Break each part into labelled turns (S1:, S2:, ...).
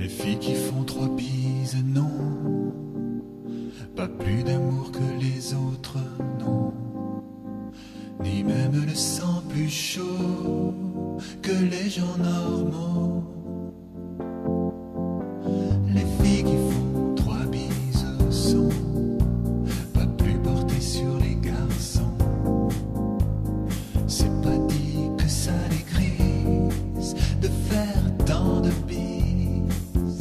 S1: Les filles qui font 3 bises, non. Pas plus d'amour que les autres, non. Ni même le sang plus chaud que les gens normaux. Les filles qui font 3 bises sont pas plus portées sur les garçons. C'est pas dit que ça les grise de faire tant de bises.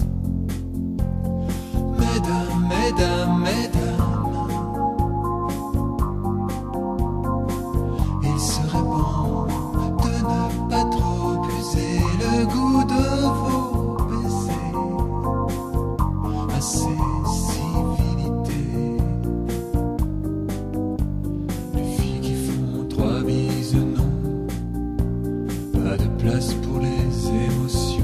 S1: Mesdames, mesdames, mesdames, il serait bon de ne pas trop user le goût de vos baisers. Assez civilité. Les filles qui font 3 bises, non. Pas de place pour les émotions.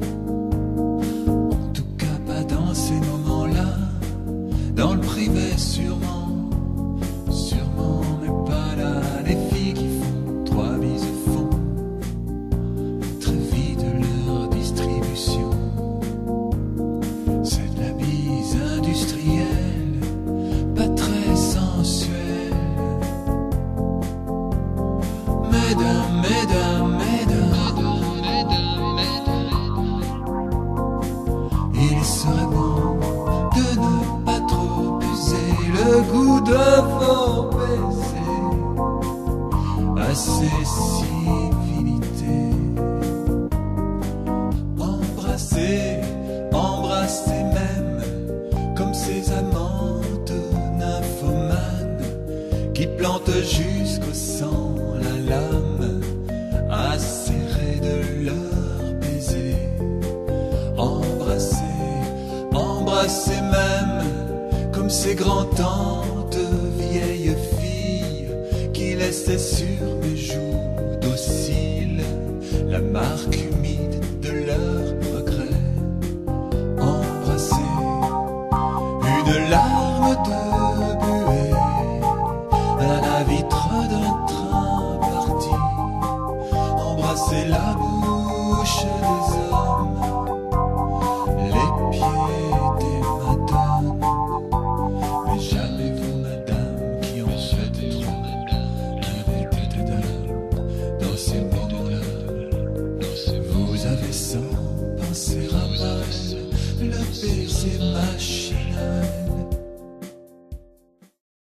S1: En tout cas pas dans ces moments-là. Dans le privé sûrement, sûrement mais pas là. Les filles qui font 3 bises font très vite leur distribution. C'est de la bise industrielle, pas très sensuelle. Mesdames, mesdames, il serait bon de ne pas trop user le goût de vos baisers. Assez civilité. Embrasser, embrasser même comme ces amantes nymphomanes qui plantent jusqu'au sang la lame à serrer de leur baiser. Embrasser, embrasser même comme ces grands-tantes vieilles filles qui laissaient sur